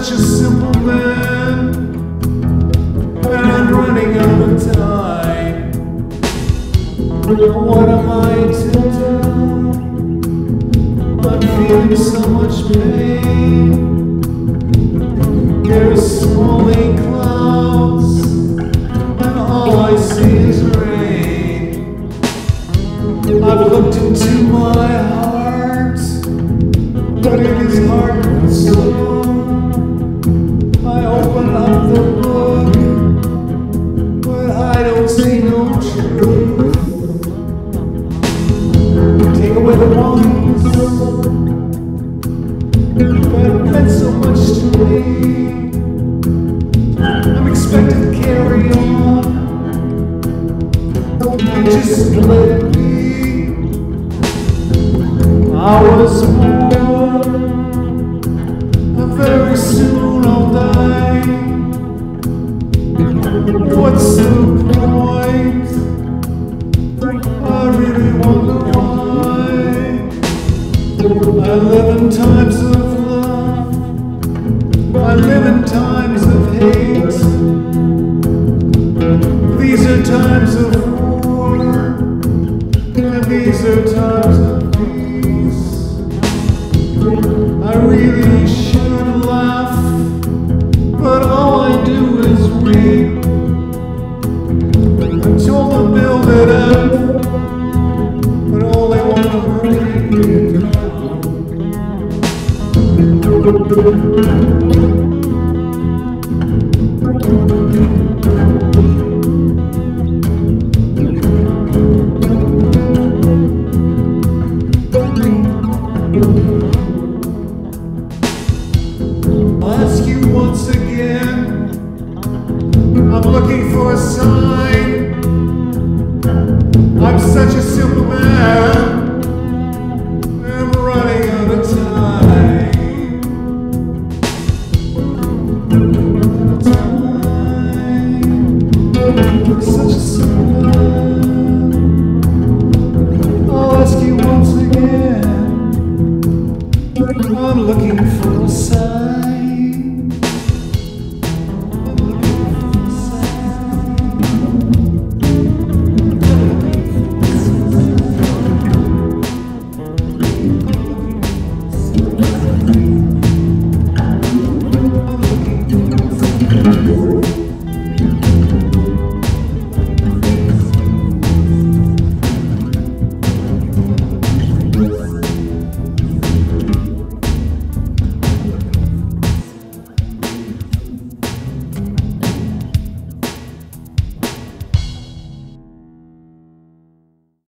such a simple man, and I'm running out of time. What am I to do? I'm feeling so much pain. There's swirling clouds, and all I see is rain. I've looked into my heart, but it is hard and slow. I open up the book, but I don't see no truth. Take away the ones that meant so much to me. I'm expected to carry on. You just let it be. I was born, and very soon I'll die. What's the point? I really wonder why. I live in times of love, I live in times of hate. These are times of war, and these are times of peace. I really should laugh, but all I do is weep. I told them build it up, but all they want to break it I'll ask you once again, I'm looking for a sign. I'm such a simple man.